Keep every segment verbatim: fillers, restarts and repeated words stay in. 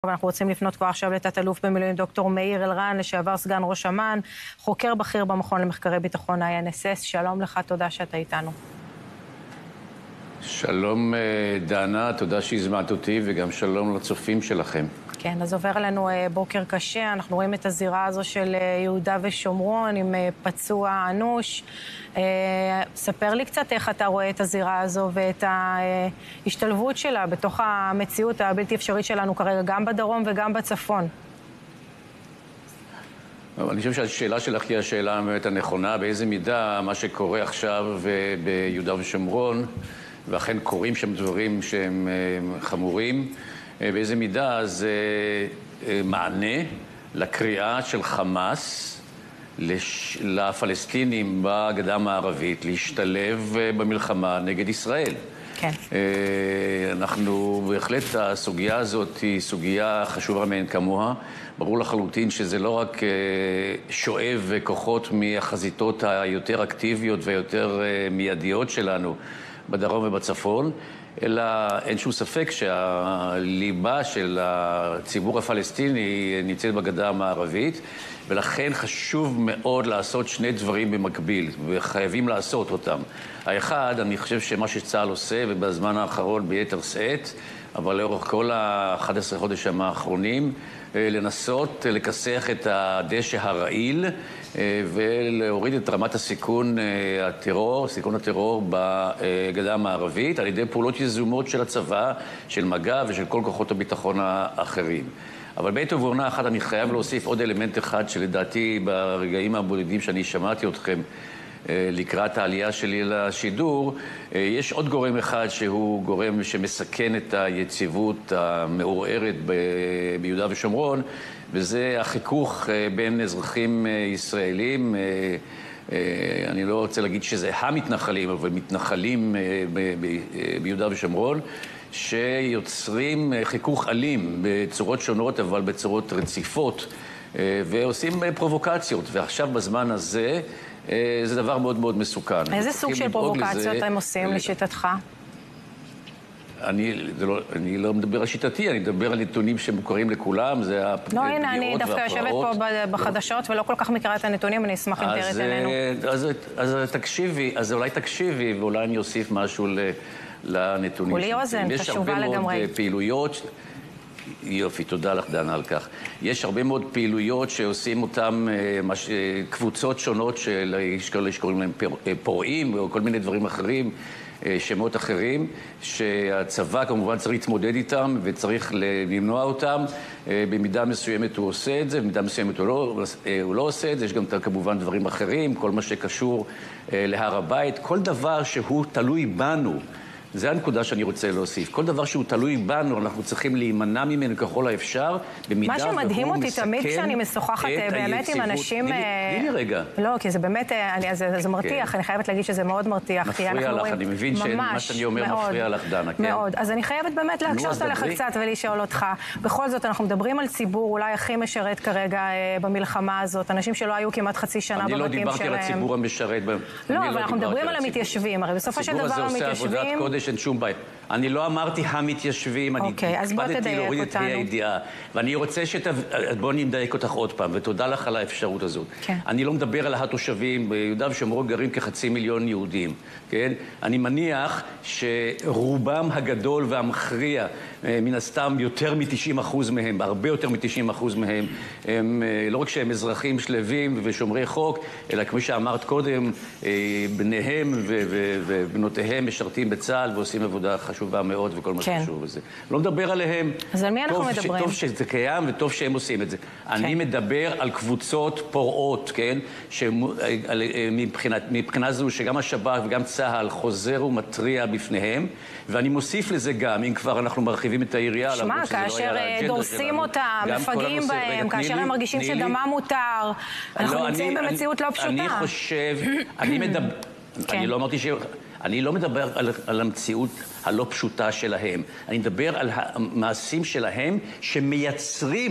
אנחנו רוצים לפנות כבר עכשיו לתת אלוף במילואים דוקטור מאיר אלרן, לשעבר סגן ראש אמ"ן, חוקר בכיר במכון למחקרי ביטחון איי אן אס אס. שלום לך, תודה שאתה איתנו. שלום דנה, תודה שהזמנת אותי, וגם שלום לצופים שלכם. כן, אז עובר לנו בוקר קשה, אנחנו רואים את הזירה הזו של יהודה ושומרון עם פצוע אנוש. ספר לי קצת איך אתה רואה את הזירה הזו ואת ההשתלבות שלה בתוך המציאות הבלתי אפשרית שלנו כרגע, גם בדרום וגם בצפון. אני חושב שהשאלה שלך היא השאלה באמת הנכונה, באיזה מידה מה שקורה עכשיו ביהודה ושומרון, ואכן קורים שם דברים שהם חמורים, באיזה מידה זה מענה לקריאה של חמאס לש... לפלסטינים בגדה המערבית להשתלב במלחמה נגד ישראל. כן. אנחנו בהחלט, הסוגיה הזאת היא סוגיה חשובה מאין כמוה. ברור לחלוטין שזה לא רק שואב כוחות מהחזיתות היותר אקטיביות ויותר מיידיות שלנו בדרום ובצפון, אלא אין שום ספק שהליבה של הציבור הפלסטיני נמצאת בגדה המערבית, ולכן חשוב מאוד לעשות שני דברים במקביל, וחייבים לעשות אותם. האחד, אני חושב שמה שצה"ל עושה, ובזמן האחרון ביתר שאת, אבל לאורך כל ה-אחד עשר חודשים האחרונים, לנסות לכסח את הדשא הרעיל ולהוריד את רמת הסיכון הטרור, סיכון הטרור בגדה המערבית, על ידי פעולות יזומות של הצבא, של מג"ב ושל כל כוחות הביטחון האחרים. אבל בעת ובעונה אחת אני חייב להוסיף עוד אלמנט אחד שלדעתי ברגעים הבודדים שאני שמעתי אתכם לקראת העלייה שלי לשידור, יש עוד גורם אחד שהוא גורם שמסכן את היציבות המעורערת ביהודה ושומרון, וזה החיכוך בין אזרחים ישראלים, אני לא רוצה להגיד שזה המתנחלים, אבל מתנחלים ביהודה ושומרון, שיוצרים חיכוך אלים בצורות שונות, אבל בצורות רציפות, ועושים פרובוקציות. ועכשיו בזמן הזה, זה דבר מאוד מאוד מסוכן. איזה סוג של פרובוקציות הם עושים לשיטתך? אני לא, אני לא מדבר על שיטתי, אני מדבר על נתונים שמוכרים לכולם, זה הפגיעות והפרעות. לא, הנה, אני דווקא יושבת פה בחדשות ולא כל כך מכירה את הנתונים, אני אשמח אם תראה את עינינו. אז, אז תקשיבי, אז אולי תקשיבי, ואולי אני אוסיף משהו לנתונים. כולי אוזן, חשובה לגמרי. יש הרבה מאוד פעילויות, יופי, תודה לך דנה על כך. יש הרבה מאוד פעילויות שעושים אותם מש... קבוצות שונות של כאלה שקוראים להם פורעים או כל מיני דברים אחרים, שמות אחרים, שהצבא כמובן צריך להתמודד איתם וצריך למנוע אותם. במידה מסוימת הוא עושה את זה, במידה מסוימת הוא לא, הוא לא עושה את זה. יש גם כמובן דברים אחרים, כל מה שקשור להר הבית, כל דבר שהוא תלוי בנו. זה הנקודה שאני רוצה להוסיף. כל דבר שהוא תלוי בנו, אנחנו צריכים להימנע ממנו ככל האפשר, במידה והוא מסכן את היציבות. מה שמדהים אותי תמיד כשאני משוחחת באמת עם אנשים... תני לי רגע. לא, כי זה באמת, זה מרתיח, אני חייבת להגיד שזה מאוד מרתיח. מפריע לך, אני מבין שמה שאני אומר מפריע לך, דנה, כן? מאוד. אז אני חייבת באמת להקשות עליך קצת ולשאול אותך. בכל זאת, אנחנו מדברים על ציבור אולי הכי משרת כרגע במלחמה הזאת, אנשים שלא היו כמעט חצי שנה בבתים שלהם. אני לא דיברתי על הציבור המשרת. לא, אבל אנחנו מדברים על המתיישבים. הרי בסופו של דבר המתיישבים אין שום בעיה. אני לא אמרתי המתיישבים, אני הקפדתי להוריד את הידיעה. ואני רוצה שת... בואו נדייק אותך עוד פעם, ותודה לך על האפשרות הזאת. כן. אני לא מדבר על התושבים, ביהודה ושומרון גרים כחצי מיליון יהודים, כן? אני מניח שרובם הגדול והמכריע, מן הסתם יותר מ-תשעים אחוז מהם, הרבה יותר מ-תשעים אחוז מהם, הם לא רק שהם אזרחים שלווים ושומרי חוק, אלא כמו שאמרת קודם, בניהם ובנותיהם משרתים בצה"ל ועושים עבודה חשובה מאוד וכל מה שחשוב בזה. לא מדבר עליהם. אז על מי אנחנו מדברים? טוב שזה קיים וטוב שהם עושים את זה. אני מדבר על קבוצות פורעות, כן? מבחינה זו שגם השב"כ וגם צה"ל חוזר ומטריע בפניהם, ואני מוסיף לזה גם, אם כבר אנחנו מרחיבים את העירייה, שמע, כאשר דורסים אותם, מפגעים בהם, כאשר הם מרגישים שדמם מותר, אנחנו נמצאים במציאות לא פשוטה. אני חושב, אני מדבר, אני לא אמרתי ש... אני לא מדבר על, על המציאות הלא פשוטה שלהם, אני מדבר על המעשים שלהם שמייצרים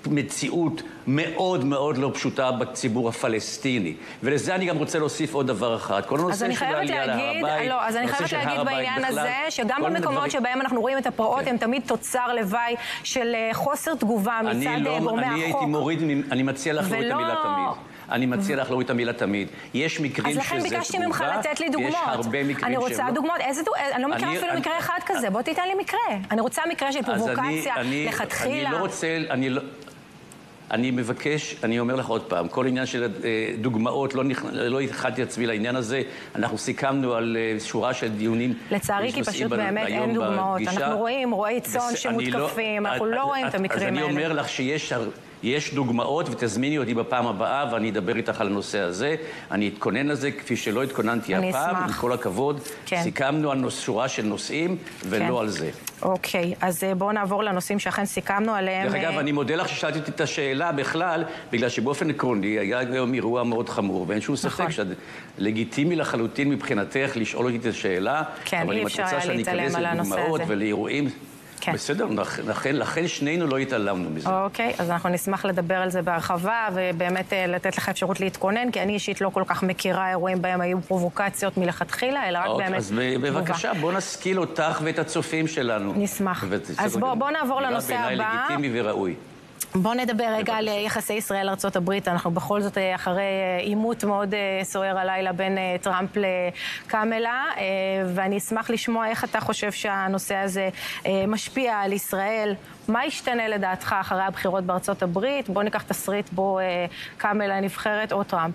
מציאות מאוד מאוד לא פשוטה בציבור הפלסטיני. ולזה אני גם רוצה להוסיף עוד דבר אחד. כל הנושא של העלייה להר הבית, לא, אז אני חייבת להגיד בעניין הזה, שגם במקומות שבהם אנחנו רואים את הפרעות, הם תמיד תוצר לוואי של חוסר תגובה מצד גורמי החוק. אני הייתי מוריד, אני מציע לך להוריד את המילה תמיד. אני מציע לך להוריד את המילה תמיד. יש מקרים שזה תגובה, אז לכן ביקשתי ממך לתת לי דוגמאות. ויש הרבה מקרים שלא. אני רוצה דוגמאות. איזה דוגמאות? אני לא מכירה אפילו מקרה אחד כזה. בוא תיתן לי מקרה. אני רוצה מקרה של פרובוקציה, לכתחילה. אני לא רוצה, אני לא... אני מבקש, אני אומר לך עוד פעם, כל עניין של דוגמאות, לא, לא התחלתי עצמי לעניין הזה, אנחנו סיכמנו על שורה של דיונים. לצערי, כי פשוט באמת אין דוגמאות. אנחנו רואים רועי צאן שמותקפים, אנחנו לא רואים את המקרים האלה. אז אני אומר לך שיש... יש דוגמאות, ותזמיני אותי בפעם הבאה, ואני אדבר איתך על הנושא הזה. אני אתכונן לזה כפי שלא התכוננתי הפעם, עם כל הכבוד. כן. סיכמנו על שורה של נושאים, ולא כן. על זה. אוקיי, אז בואו נעבור לנושאים שאכן סיכמנו עליהם. דרך אגב, אני מודה לך ששאלתי אותי את השאלה בכלל, בגלל שבאופן עקרוני היה היום אירוע מאוד חמור, ואין שום ספק נכון. שלגיטימי לחלוטין מבחינתך לשאול אותי את השאלה, כן, אבל אם את רוצה שאני אכנס לדוגמאות ולאירועים, כן. בסדר, לכן, לכן שנינו לא התעלמנו מזה. אוקיי, אז אנחנו נשמח לדבר על זה בהרחבה, ובאמת לתת לך אפשרות להתכונן, כי אני אישית לא כל כך מכירה אירועים בהם היו פרובוקציות מלכתחילה, אלא רק אוקיי, באמת... אז בבקשה, בוא נשכיל אותך ואת הצופים שלנו. נשמח. אז בוא, בוא נעבור לנושא הבא. בעיניי לגיטימי וראוי. בואו נדבר רגע על יחסי ישראל-ארצות הברית. אנחנו בכל זאת אחרי עימות מאוד סוער הלילה בין טראמפ לקמלה, ואני אשמח לשמוע איך אתה חושב שהנושא הזה משפיע על ישראל. מה ישתנה לדעתך אחרי הבחירות בארצות הברית? בואו ניקח תסריט בו קמלה נבחרת או טראמפ.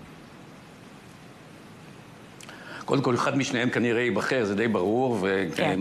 קודם כל, אחד משניהם כנראה ייבחר, זה די ברור, כן.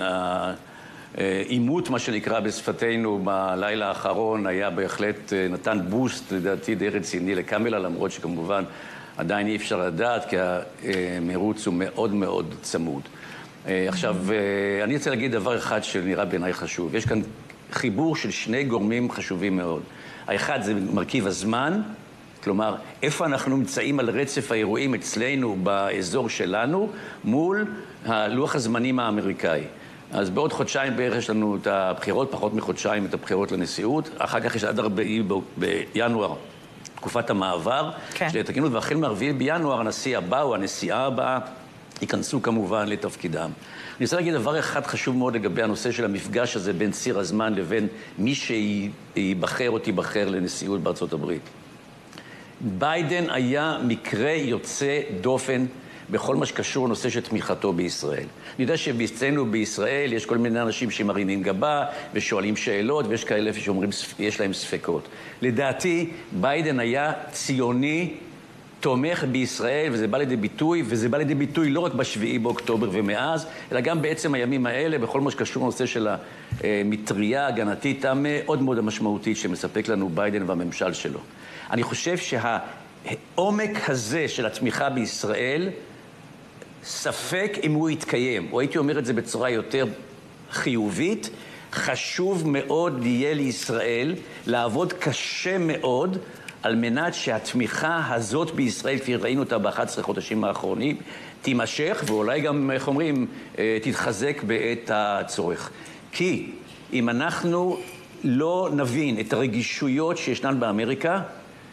עימות, מה שנקרא בשפתנו, בלילה האחרון היה בהחלט, נתן בוסט, לדעתי, די רציני לקמלה, למרות שכמובן עדיין אי אפשר לדעת, כי המרוץ הוא מאוד מאוד צמוד. עכשיו, אני רוצה להגיד דבר אחד שנראה בעיניי חשוב. יש כאן חיבור של שני גורמים חשובים מאוד. האחד זה מרכיב הזמן, כלומר, איפה אנחנו נמצאים על רצף האירועים אצלנו, באזור שלנו, מול הלוח הזמנים האמריקאי. אז בעוד חודשיים בערך יש לנו את הבחירות, פחות מחודשיים את הבחירות לנשיאות, אחר כך יש עד ארבעה בינואר, תקופת המעבר, כן. של התקינות, והחל מ-ארבעה בינואר הנשיא הבא או הנשיאה הבאה ייכנסו כמובן לתפקידם. אני רוצה להגיד דבר אחד חשוב מאוד לגבי הנושא של המפגש הזה בין ציר הזמן לבין מי שיבחר או תיבחר לנשיאות בארצות הברית. ביידן היה מקרה יוצא דופן בכל מה שקשור לנושא של תמיכתו בישראל. אני יודע שבאצלנו בישראל יש כל מיני אנשים שמרימים גבה ושואלים שאלות, ויש כאלה שאומרים יש להם ספקות. לדעתי, ביידן היה ציוני, תומך בישראל, וזה בא לידי ביטוי, וזה בא לידי ביטוי לא רק בשביעי באוקטובר ומאז, אלא גם בעצם הימים האלה, בכל מה שקשור לנושא של המטריה ההגנתית המאוד מאוד המשמעותית שמספק לנו ביידן והממשל שלו. אני חושב שהעומק הזה של התמיכה בישראל, ספק אם הוא יתקיים, או הייתי אומר את זה בצורה יותר חיובית, חשוב מאוד יהיה לישראל לעבוד קשה מאוד על מנת שהתמיכה הזאת בישראל, כפי ראינו אותה ב-אחד עשר חודשים האחרונים, תימשך ואולי גם, איך אומרים, תתחזק בעת הצורך. כי אם אנחנו לא נבין את הרגישויות שישנן באמריקה,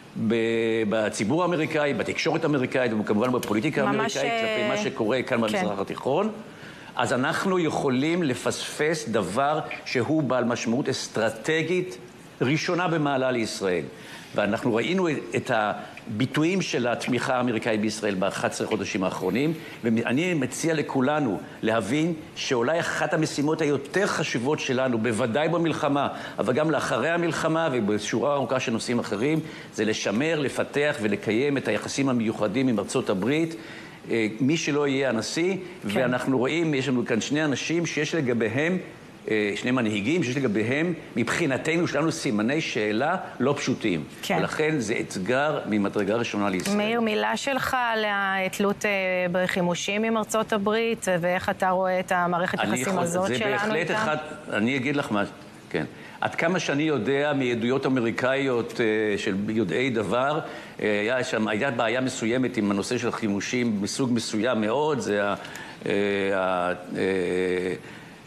בציבור האמריקאי, בתקשורת האמריקאית וכמובן בפוליטיקה האמריקאית, כלפי מה שקורה כאן במזרח התיכון, אז אנחנו יכולים לפספס דבר שהוא בעל משמעות אסטרטגית ראשונה במעלה לישראל. ואנחנו ראינו את הביטויים של התמיכה האמריקאית בישראל ב-אחד עשר חודשים האחרונים, ואני מציע לכולנו להבין שאולי אחת המשימות היותר חשובות שלנו, בוודאי במלחמה, אבל גם לאחרי המלחמה ובשורה ארוכה של נושאים אחרים, זה לשמר, לפתח ולקיים את היחסים המיוחדים עם ארצות הברית, מי שלא יהיה הנשיא, כן. ואנחנו רואים, יש לנו כאן שני אנשים שיש לגביהם, שני מנהיגים שיש לגביהם, מבחינתנו שלנו סימני שאלה לא פשוטים. כן. ולכן זה אתגר ממדרגה ראשונה לישראל. מאיר, מילה שלך על התלות בחימושים עם ארצות הברית, ואיך אתה רואה את המערכת יחסים הזאת שלנו איתם? זה בהחלט אחד, אני אגיד לך מה, כן. עד כמה שאני יודע מעדויות אמריקאיות של יודעי דבר, היה שם, הייתה בעיה מסוימת עם הנושא של חימושים מסוג מסוים מאוד, זה ה...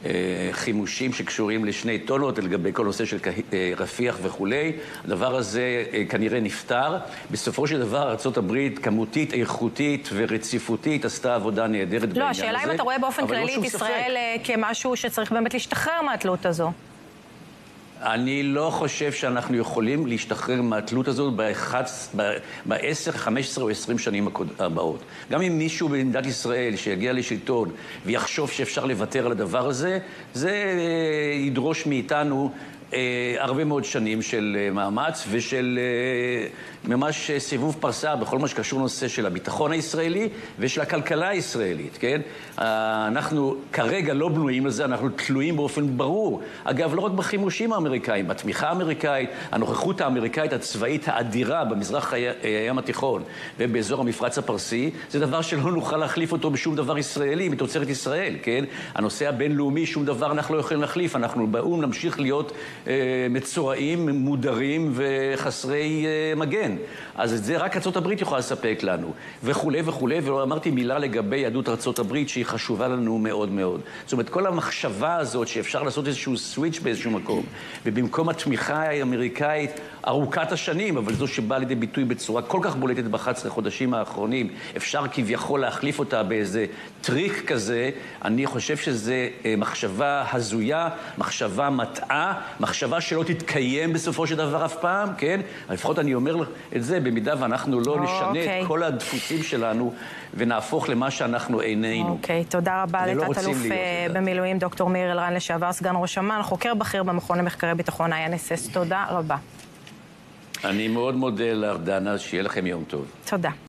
חימושים שקשורים לשני טונות, לגבי כל נושא של רפיח וכולי. הדבר הזה כנראה נפטר. בסופו של דבר, ארצות הברית כמותית, איכותית ורציפותית עשתה עבודה נהדרת בעניין הזה. לא, השאלה אם אתה רואה באופן כללי את ישראל כמשהו שצריך באמת להשתחרר מהתלות הזו. אני לא חושב שאנחנו יכולים להשתחרר מהתלות הזאת ב-עשר, חמש עשרה או עשרים שנים הבאות. גם אם מישהו במדינת ישראל שיגיע לשלטון ויחשוב שאפשר לוותר על הדבר הזה, זה ידרוש מאיתנו הרבה מאוד שנים של מאמץ ושל ממש סיבוב פרסה בכל מה שקשור לנושא של הביטחון הישראלי ושל הכלכלה הישראלית, כן? אנחנו כרגע לא בנויים לזה, אנחנו תלויים באופן ברור. אגב, לא רק בחימושים האמריקאים, בתמיכה האמריקאית, הנוכחות האמריקאית הצבאית האדירה במזרח הים התיכון ובאזור המפרץ הפרסי, זה דבר שלא נוכל להחליף אותו בשום דבר ישראלי, מתוצרת ישראל, כן? הנושא הבינלאומי, שום דבר אנחנו לא יכולים להחליף. אנחנו באום נמשיך להיות מצורעים, מודרים וחסרי מגן. אז את זה רק ארצות הברית יכולה לספק לנו, וכולי וכולי, ואמרתי מילה לגבי יהדות ארצות הברית שהיא חשובה לנו מאוד מאוד. זאת אומרת, כל המחשבה הזאת שאפשר לעשות איזשהו סוויץ' באיזשהו מקום, ובמקום התמיכה האמריקאית ארוכת השנים, אבל זו שבאה לידי ביטוי בצורה כל כך בולטת ב-אחד עשר חודשים האחרונים, אפשר כביכול להחליף אותה באיזה טריק כזה, אני חושב שזה מחשבה הזויה, מחשבה מטעה, מחשבה שלא תתקיים בסופו של דבר אף פעם, כן? לפחות אני אומר את זה, במידה ואנחנו לא נשנה את כל הדפוסים שלנו ונהפוך למה שאנחנו איננו. אוקיי, תודה רבה לתת-אלוף במילואים דוקטור מאיר אלרן, לשעבר סגן ראש אמ"ן, חוקר בכיר במכון למחקרי ביטחון איי אן אס אס. תודה רבה. אני מאוד מודה לארדנה, שיהיה לכם יום טוב. תודה.